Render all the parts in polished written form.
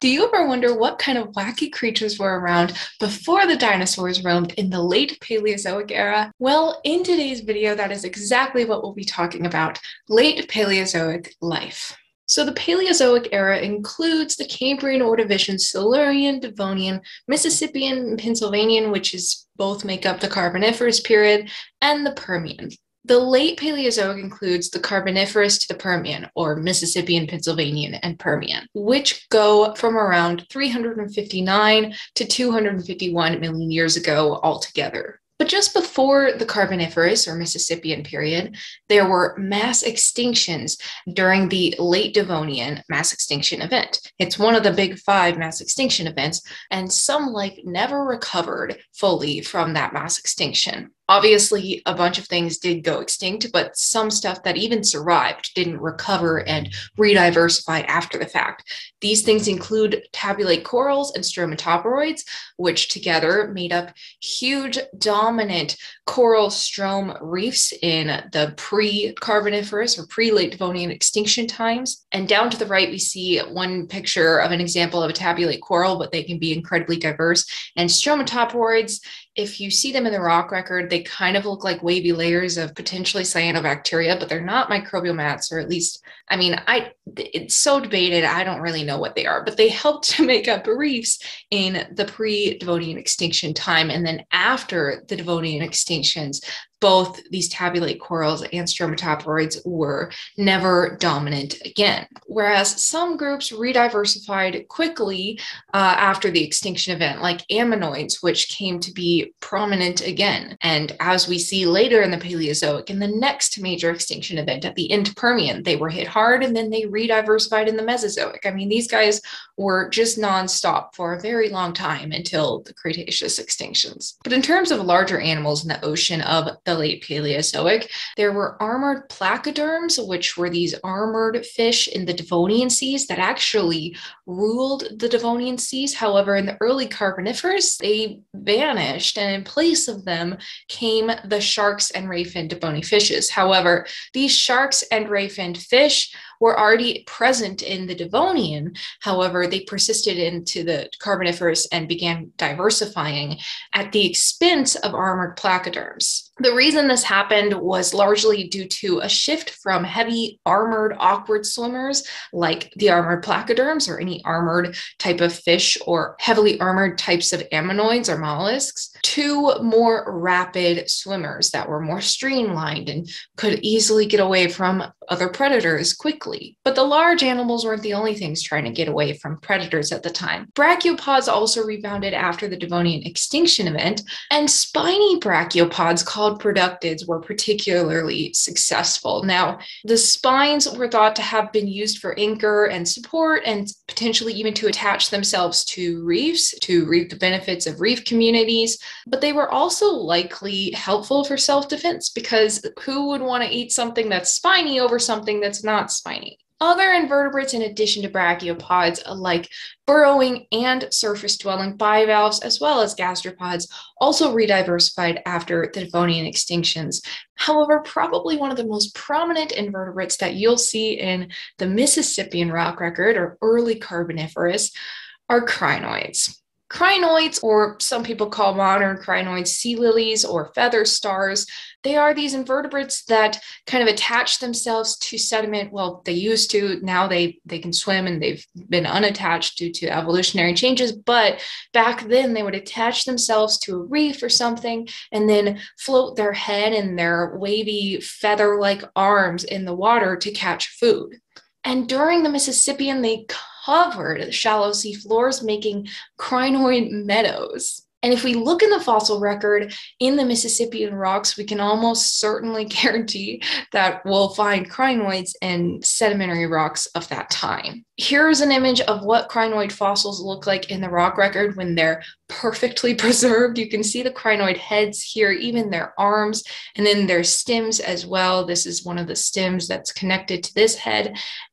Do you ever wonder what kind of wacky creatures were around before the dinosaurs roamed in the late Paleozoic era? Well, in today's video, that is exactly what we'll be talking about, late Paleozoic life. So the Paleozoic era includes the Cambrian, Ordovician, Silurian, Devonian, Mississippian, and Pennsylvanian, which is both make up the Carboniferous period, and the Permian. The late Paleozoic includes the Carboniferous to the Permian, or Mississippian, Pennsylvanian, and Permian, which go from around 359 to 251 million years ago altogether. But just before the Carboniferous or Mississippian period, there were mass extinctions during the late Devonian mass extinction event. It's one of the big 5 mass extinction events, and some life never recovered fully from that mass extinction. Obviously, a bunch of things did go extinct, but some stuff that even survived didn't recover and rediversify after the fact. These things include tabulate corals and stromatoporoids, which together made up huge, dominant coral strome reefs in the pre-Carboniferous or pre-late Devonian extinction times. And down to the right, we see one picture of an example of a tabulate coral, but they can be incredibly diverse. And stromatoporoids, if you see them in the rock record, they kind of look like wavy layers of potentially cyanobacteria, but they're not microbial mats, or at least, it's so debated, I don't really know what they are, but they helped to make up reefs in the pre-Devonian extinction time. And then after the Devonian extinctions, both these tabulate corals and stromatoporoids were never dominant again. Whereas some groups rediversified quickly after the extinction event, like ammonoids, which came to be prominent again. And as we see later in the Paleozoic, in the next major extinction event at the end Permian, they were hit hard and then they rediversified in the Mesozoic. These guys were just nonstop for a very long time until the Cretaceous extinctions. But in terms of larger animals in the ocean of the late Paleozoic, there were armored placoderms, which were these armored fish in the Devonian seas that actually ruled the Devonian seas. However, in the early Carboniferous, they vanished, and in place of them came the sharks and ray-finned bony fishes. However, these sharks and ray-finned fish were already present in the Devonian. However, they persisted into the Carboniferous and began diversifying at the expense of armored placoderms. The reason this happened was largely due to a shift from heavy armored awkward swimmers like the armored placoderms or any armored type of fish, or heavily armored types of ammonoids or mollusks, to more rapid swimmers that were more streamlined and could easily get away from other predators quickly. But the large animals weren't the only things trying to get away from predators at the time. Brachiopods also rebounded after the Devonian extinction event, and spiny brachiopods called productids were particularly successful. Now, the spines were thought to have been used for anchor and support, and potentially even to attach themselves to reefs to reap the benefits of reef communities. But they were also likely helpful for self-defense, because who would want to eat something that's spiny over something that's not spiny? Other invertebrates, in addition to brachiopods, like burrowing and surface-dwelling bivalves, as well as gastropods, also rediversified after the Devonian extinctions. However, probably one of the most prominent invertebrates that you'll see in the Mississippian rock record, or early Carboniferous, are crinoids. Crinoids, or some people call modern crinoids sea lilies or feather stars, they are these invertebrates that kind of attach themselves to sediment. Well, they used to, now they can swim and they've been unattached due to evolutionary changes, but back then they would attach themselves to a reef or something and then float their head and their wavy feather-like arms in the water to catch food. And during the Mississippian, they covered shallow sea floors, making crinoid meadows. And if we look in the fossil record in the Mississippian rocks, we can almost certainly guarantee that we'll find crinoids in sedimentary rocks of that time. Here's an image of what crinoid fossils look like in the rock record when they're perfectly preserved. You can see the crinoid heads here, even their arms, and then their stems as well. This is one of the stems that's connected to this head.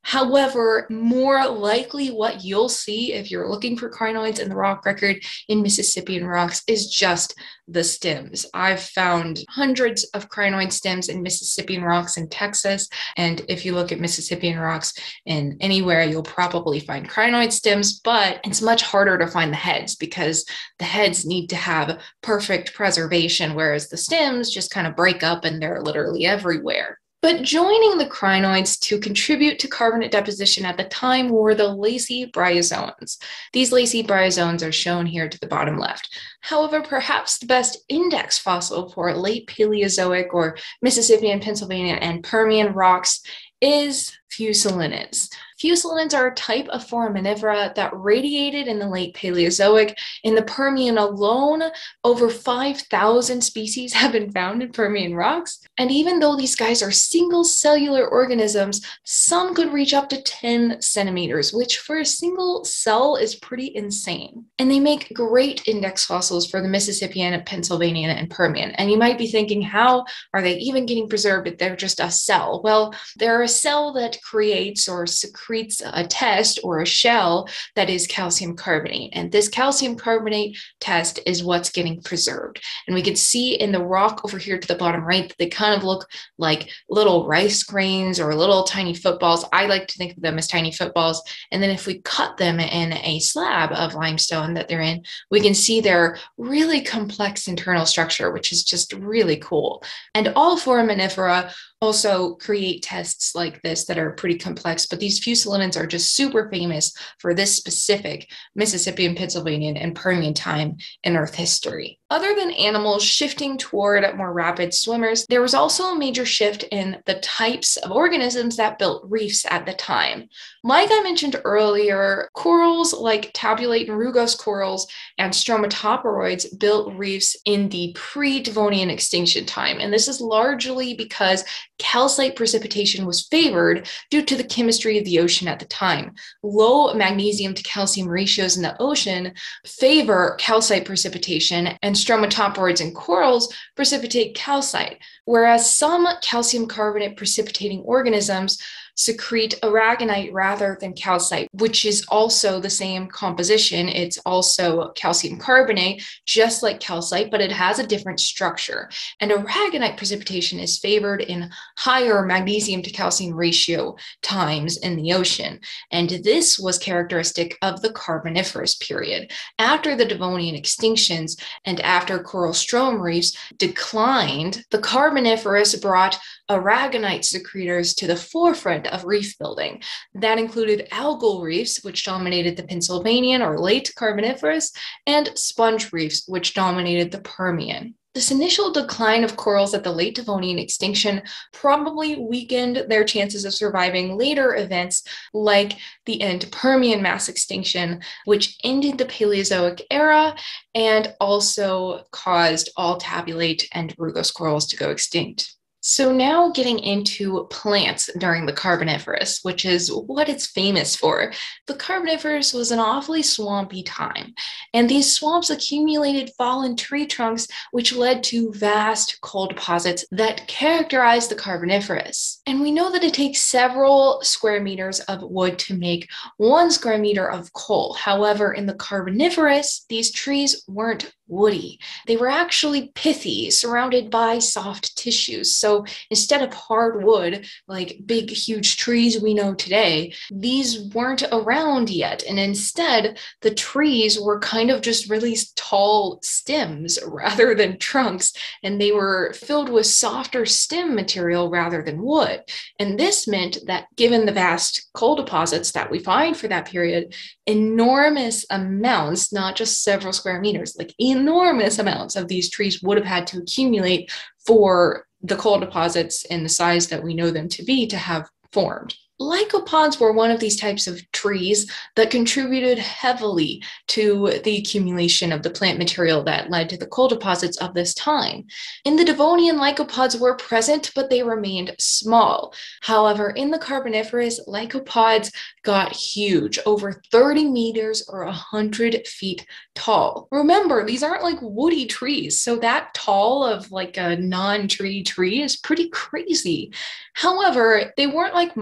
However, more likely what you'll see if you're looking for crinoids in the rock record in Mississippian rocks is just the stems. I've found hundreds of crinoid stems in Mississippian rocks in Texas, and if you look at Mississippian rocks in anywhere, you'll probably find crinoid stems, but it's much harder to find the heads because the heads need to have perfect preservation, whereas the stems just kind of break up and they're literally everywhere. But joining the crinoids to contribute to carbonate deposition at the time were the lacy bryozoans. These lacy bryozoans are shown here to the bottom left. However, perhaps the best index fossil for late Paleozoic or Mississippian, Pennsylvania, and Permian rocks is Fusulinids. Fusulinids are a type of foraminifera that radiated in the late Paleozoic. In the Permian alone, over 5,000 species have been found in Permian rocks. And even though these guys are single cellular organisms, some could reach up to 10 centimeters, which for a single cell is pretty insane. And they make great index fossils for the Mississippian, Pennsylvania, and Permian. And you might be thinking, how are they even getting preserved if they're just a cell? Well, they're a cell that creates or secretes a test or a shell that is calcium carbonate. And this calcium carbonate test is what's getting preserved. And we can see in the rock over here to the bottom right that they kind of look like little rice grains or little tiny footballs. I like to think of them as tiny footballs. And then if we cut them in a slab of limestone that they're in, we can see their really complex internal structure, which is just really cool. And all foraminifera also create tests like this that are pretty complex, but these fusulinids are just super famous for this specific Mississippian, Pennsylvanian, and Permian time in Earth history. Other than animals shifting toward more rapid swimmers, there was also a major shift in the types of organisms that built reefs at the time. Like I mentioned earlier, corals like tabulate and rugose corals and stromatoporoids built reefs in the pre-Devonian extinction time. And this is largely because calcite precipitation was favored due to the chemistry of the ocean at the time. Low magnesium to calcium ratios in the ocean favor calcite precipitation, and stromatoporoids and corals precipitate calcite, whereas some calcium carbonate precipitating organisms secrete aragonite rather than calcite, which is also the same composition. It's also calcium carbonate, just like calcite, but it has a different structure. And aragonite precipitation is favored in higher magnesium to calcium ratio times in the ocean. And this was characteristic of the Carboniferous period. After the Devonian extinctions and after coral strome reefs declined, the Carboniferous brought aragonite secretors to the forefront of reef building. That included algal reefs, which dominated the Pennsylvanian or late Carboniferous, and sponge reefs, which dominated the Permian. This initial decline of corals at the late Devonian extinction probably weakened their chances of surviving later events like the end Permian mass extinction, which ended the Paleozoic era and also caused all tabulate and rugose corals to go extinct. So now getting into plants during the Carboniferous, which is what it's famous for. The Carboniferous was an awfully swampy time, and these swamps accumulated fallen tree trunks, which led to vast coal deposits that characterized the Carboniferous. And we know that it takes several square meters of wood to make 1 square meter of coal. However, in the Carboniferous, these trees weren't woody. They were actually pithy, surrounded by soft tissues. So instead of hardwood, like big, huge trees we know today, these weren't around yet. And instead, the trees were kind of just really tall stems rather than trunks. And they were filled with softer stem material rather than wood. And this meant that given the vast coal deposits that we find for that period, enormous amounts, not just several square meters, like enormous amounts of these trees would have had to accumulate for the coal deposits in the size that we know them to be to have formed. Lycopods were one of these types of trees that contributed heavily to the accumulation of the plant material that led to the coal deposits of this time. In the Devonian, lycopods were present, but they remained small. However, in the Carboniferous, lycopods got huge, over 30 meters or 100 feet tall. Remember, these aren't like woody trees, so that tall of like a non-tree tree is pretty crazy. However, they weren't like modern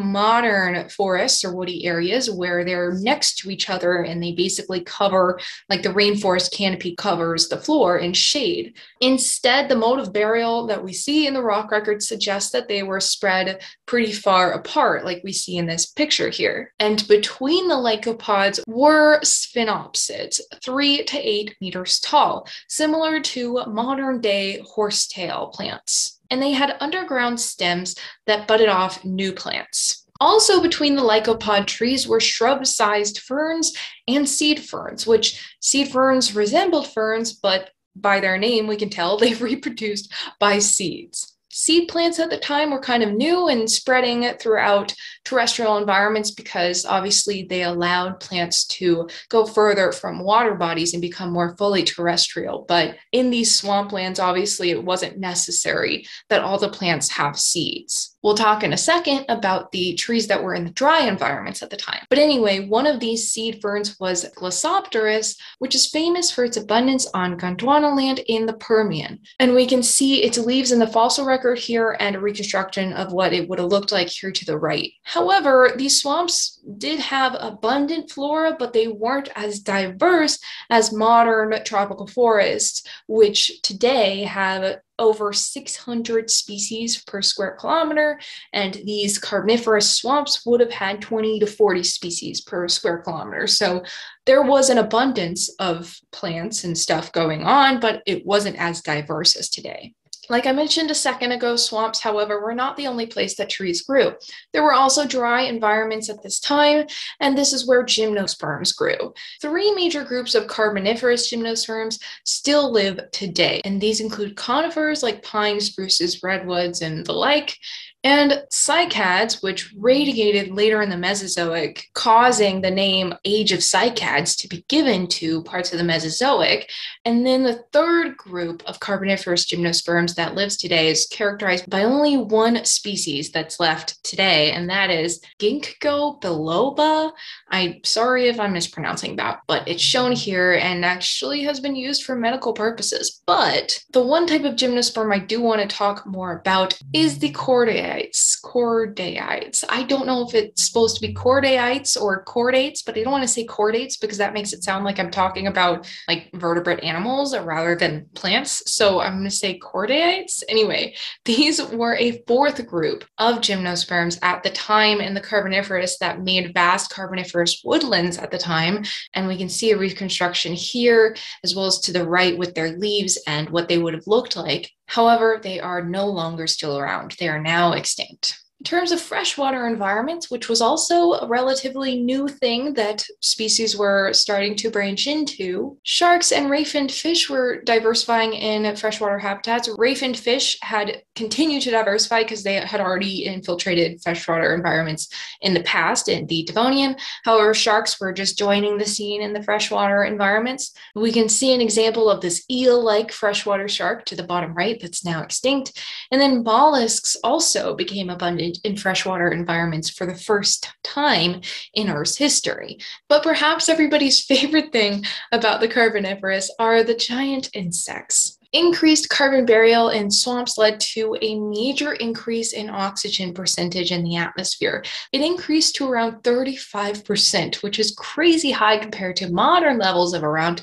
modern forests or woody areas where they're next to each other and they basically cover, like the rainforest canopy covers the floor in shade. Instead, the mode of burial that we see in the rock record suggests that they were spread pretty far apart, like we see in this picture here. And between the lycopods were sphenopsids, 3 to 8 meters tall, similar to modern-day horsetail plants. And they had underground stems that budded off new plants. Also between the lycopod trees were shrub-sized ferns and seed ferns, which seed ferns resembled ferns, but by their name, we can tell they reproduced by seeds. Seed plants at the time were kind of new and spreading throughout terrestrial environments because obviously they allowed plants to go further from water bodies and become more fully terrestrial. But in these swamplands, obviously it wasn't necessary that all the plants have seeds. We'll talk in a second about the trees that were in the dry environments at the time. But anyway, one of these seed ferns was Glossopteris, which is famous for its abundance on Gondwana land in the Permian. And we can see its leaves in the fossil record here and a reconstruction of what it would have looked like here to the right. However, these swamps did have abundant flora, but they weren't as diverse as modern tropical forests, which today have over 600 species per square kilometer, and these carboniferous swamps would have had 20 to 40 species per square kilometer. So there was an abundance of plants and stuff going on, but it wasn't as diverse as today. Like I mentioned a second ago, swamps, however, were not the only place that trees grew. There were also dry environments at this time, and this is where gymnosperms grew. 3 major groups of carboniferous gymnosperms still live today, and these include conifers like pines, spruces, redwoods, and the like, and cycads, which radiated later in the Mesozoic, causing the name Age of Cycads to be given to parts of the Mesozoic. And then the third group of carboniferous gymnosperms that lives today is characterized by only one species that's left today, and that is Ginkgo biloba. I'm sorry if I'm mispronouncing that, but it's shown here and actually has been used for medical purposes. But the one type of gymnosperm I do want to talk more about is the chordaites. I don't know if it's supposed to be chordaites or chordates, but I don't want to say chordates because that makes it sound like I'm talking about like vertebrate animals rather than plants. So I'm going to say chordaites. Anyway, these were a 4th group of gymnosperms at the time in the Carboniferous that made vast Carboniferous woodlands at the time. And we can see a reconstruction here as well as to the right with their leaves and what they would have looked like. However, they are no longer still around. They are now extinct. In terms of freshwater environments, which was also a relatively new thing that species were starting to branch into, sharks and ray-finned fish were diversifying in freshwater habitats. Ray-finned fish had continued to diversify because they had already infiltrated freshwater environments in the past in the Devonian. However, sharks were just joining the scene in the freshwater environments. We can see an example of this eel-like freshwater shark to the bottom right that's now extinct. And then mollusks also became abundant in freshwater environments for the first time in Earth's history. But perhaps everybody's favorite thing about the Carboniferous are the giant insects. Increased carbon burial in swamps led to a major increase in oxygen percentage in the atmosphere. It increased to around 35%, which is crazy high compared to modern levels of around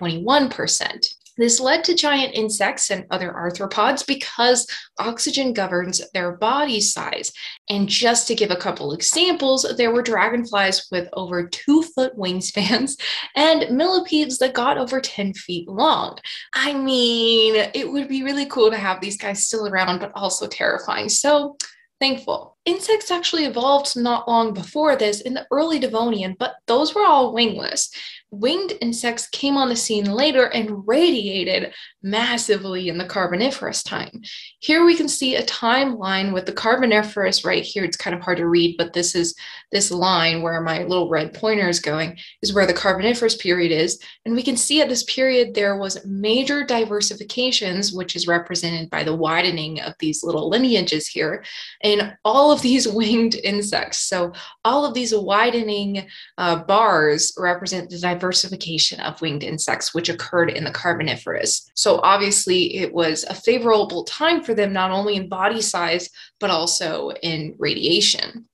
21%. This led to giant insects and other arthropods because oxygen governs their body size. And just to give a couple examples, there were dragonflies with over 2-foot wingspans and millipedes that got over 10 feet long. I mean, it would be really cool to have these guys still around, but also terrifying. So thankful. Insects actually evolved not long before this in the early Devonian, but those were all wingless. Winged insects came on the scene later and radiated massively in the Carboniferous time. Here we can see a timeline with the Carboniferous right here. It's kind of hard to read, but this line where my little red pointer is going is where the Carboniferous period is. And we can see at this period there was major diversifications, which is represented by the widening of these little lineages here, in all of these winged insects. So all of these widening bars represent the diversification of winged insects, which occurred in the Carboniferous. So obviously it was a favorable time for them, not only in body size, but also in radiation.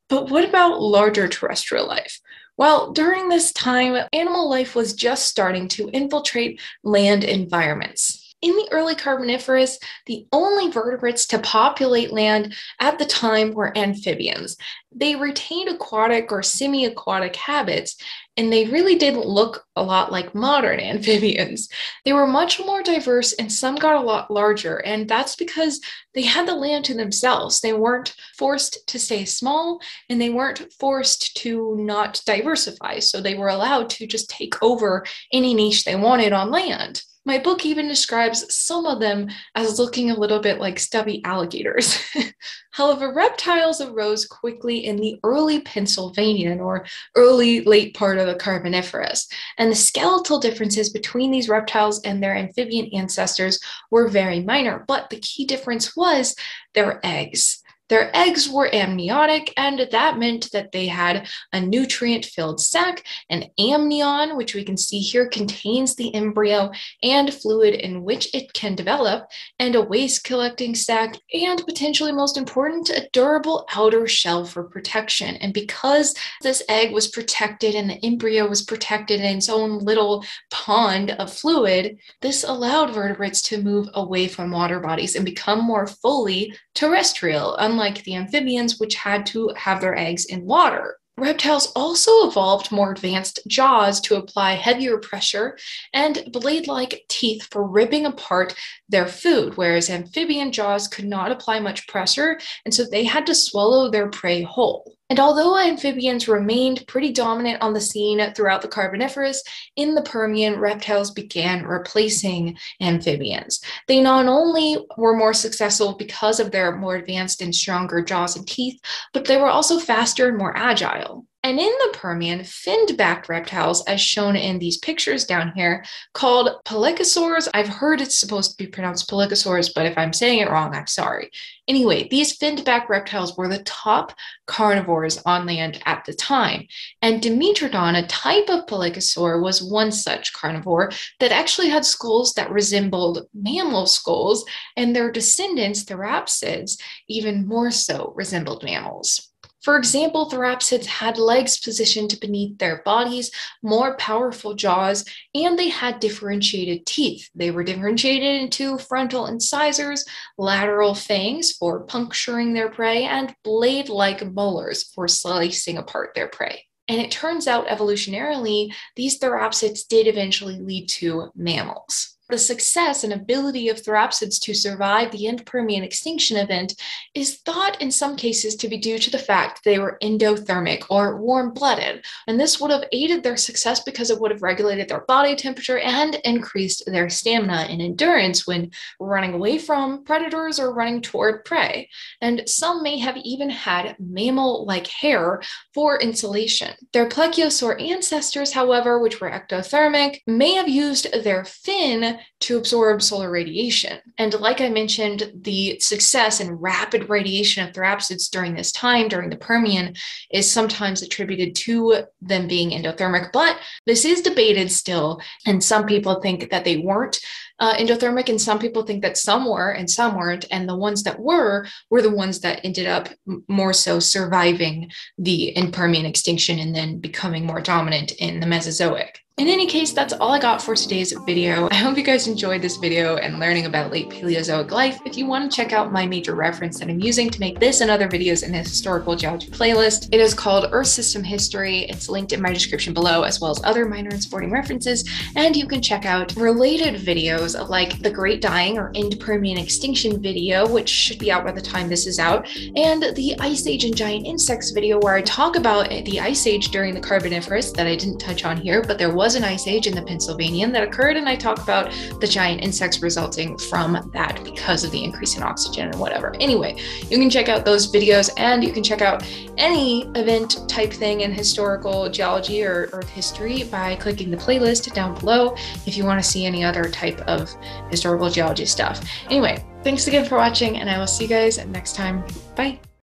But what about larger terrestrial life? Well, during this time, animal life was just starting to infiltrate land environments. In the early Carboniferous, the only vertebrates to populate land at the time were amphibians. They retained aquatic or semi-aquatic habits, and they really didn't look a lot like modern amphibians. They were much more diverse, and some got a lot larger, and that's because they had the land to themselves. They weren't forced to stay small, and they weren't forced to not diversify, so they were allowed to just take over any niche they wanted on land. My book even describes some of them as looking a little bit like stubby alligators. However, reptiles arose quickly in the early Pennsylvanian or early late part of the Carboniferous, and the skeletal differences between these reptiles and their amphibian ancestors were very minor, but the key difference was their eggs. Their eggs were amniotic, and that meant that they had a nutrient-filled sac. An amnion, which we can see here, contains the embryo and fluid in which it can develop, and a waste-collecting sac, and potentially most important, a durable outer shell for protection. And because this egg was protected and the embryo was protected in its own little pond of fluid, this allowed vertebrates to move away from water bodies and become more fully terrestrial, unlike the amphibians, which had to have their eggs in water. Reptiles also evolved more advanced jaws to apply heavier pressure and blade-like teeth for ripping apart their food, whereas amphibian jaws could not apply much pressure, and so they had to swallow their prey whole. And although amphibians remained pretty dominant on the scene throughout the Carboniferous, in the Permian, reptiles began replacing amphibians. They not only were more successful because of their more advanced and stronger jaws and teeth, but they were also faster and more agile. And in the Permian, finned-backed reptiles, as shown in these pictures down here, called pelycosaurs. I've heard it's supposed to be pronounced pelycosaurs, but if I'm saying it wrong, I'm sorry. Anyway, these finned-backed reptiles were the top carnivores on land at the time. And Dimetrodon, a type of pelycosaur, was one such carnivore that actually had skulls that resembled mammal skulls, and their descendants, therapsids, even more so resembled mammals. For example, therapsids had legs positioned beneath their bodies, more powerful jaws, and they had differentiated teeth. They were differentiated into frontal incisors, lateral fangs for puncturing their prey, and blade-like molars for slicing apart their prey. And it turns out evolutionarily, these therapsids did eventually lead to mammals. The success and ability of therapsids to survive the end-Permian extinction event is thought in some cases to be due to the fact they were endothermic or warm-blooded, and this would have aided their success because it would have regulated their body temperature and increased their stamina and endurance when running away from predators or running toward prey. And some may have even had mammal-like hair for insulation. Their plesiosaur ancestors, however, which were ectothermic, may have used their fin to absorb solar radiation. And like I mentioned, the success and rapid radiation of therapsids during this time, during the Permian, is sometimes attributed to them being endothermic, but this is debated still, and some people think that they weren't endothermic, and some people think that some were and some weren't, and the ones that were the ones that ended up more so surviving the end-Permian extinction and then becoming more dominant in the Mesozoic. In any case, that's all I got for today's video. I hope you guys enjoyed this video and learning about late Paleozoic life. If you want to check out my major reference that I'm using to make this and other videos in the historical geology playlist, it is called Earth System History. It's linked in my description below, as well as other minor and supporting references. And you can check out related videos like the Great Dying or End Permian Extinction video, which should be out by the time this is out, and the Ice Age and Giant Insects video, where I talk about the Ice Age during the Carboniferous that I didn't touch on here, but there was an ice age in the Pennsylvanian that occurred, and I talk about the giant insects resulting from that because of the increase in oxygen and whatever. Anyway, you can check out those videos, and you can check out any event type thing in historical geology or earth history by clicking the playlist down below if you want to see any other type of historical geology stuff. Anyway, thanks again for watching, and I will see you guys next time. Bye.